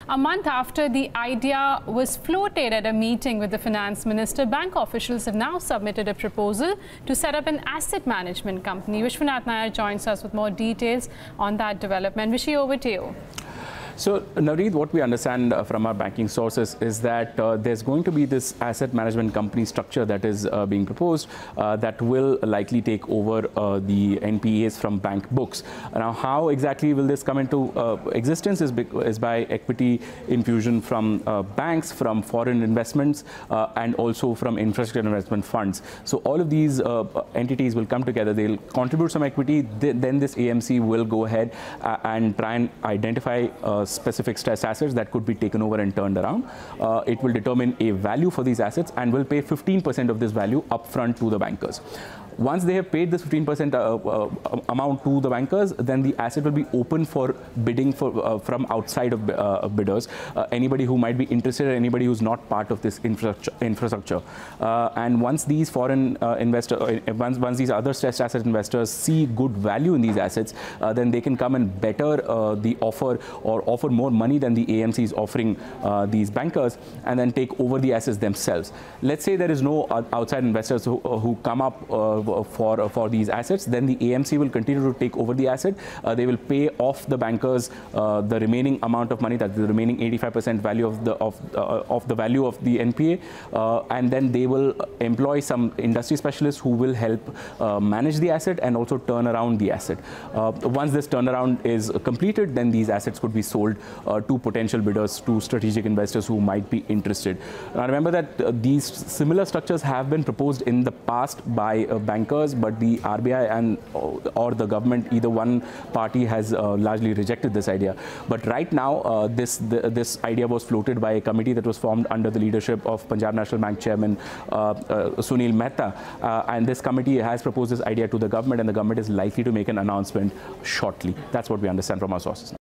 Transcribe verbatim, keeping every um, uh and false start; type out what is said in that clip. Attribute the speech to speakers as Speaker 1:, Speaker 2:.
Speaker 1: A month after the idea was floated at a meeting with the finance minister, bank officials have now submitted a proposal to set up an asset management company. Vishwanath Nair joins us with more details on that development. Vishi, over to you.
Speaker 2: So, Navneet, what we understand uh, from our banking sources is that uh, there's going to be this asset management company structure that is uh, being proposed uh, that will likely take over uh, the N P As from bank books. Now, how exactly will this come into uh, existence is, is by equity infusion from uh, banks, from foreign investments, uh, and also from infrastructure investment funds. So, all of these uh, entities will come together. They'll contribute some equity. Th then this A M C will go ahead uh, and try and identify uh, specific stress assets that could be taken over and turned around. Uh, it will determine a value for these assets and will pay fifteen percent of this value upfront to the bankers. Once they have paid this fifteen percent uh, uh, amount to the bankers, then the asset will be open for bidding for, uh, from outside of uh, bidders. Uh, anybody who might be interested, anybody who's not part of this infrastructure. infrastructure. Uh, and once these foreign uh, investors, uh, once, once these other stressed asset investors see good value in these assets, uh, then they can come and better uh, the offer or offer more money than the A M C is offering uh, these bankers, and then take over the assets themselves. Let's say there is no outside investors who, who come up uh, for uh, for these assets, then the A M C will continue to take over the asset. Uh, they will pay off the bankers uh, the remaining amount of money, that's the remaining eighty-five percent value of the of uh, of the value of the N P A, uh, and then they will employ some industry specialists who will help uh, manage the asset and also turn around the asset. Uh, once this turnaround is completed, then these assets could be sold uh, to potential bidders, to strategic investors who might be interested. Now, remember that uh, these similar structures have been proposed in the past by uh, bankers, but the R B I and or the government, either one party has uh, largely rejected this idea. But right now, uh, this the, this idea was floated by a committee that was formed under the leadership of Punjab National Bank Chairman uh, uh, Sunil Mehta, uh, and this committee has proposed this idea to the government, and the government is likely to make an announcement shortly. That's what we understand from our sources.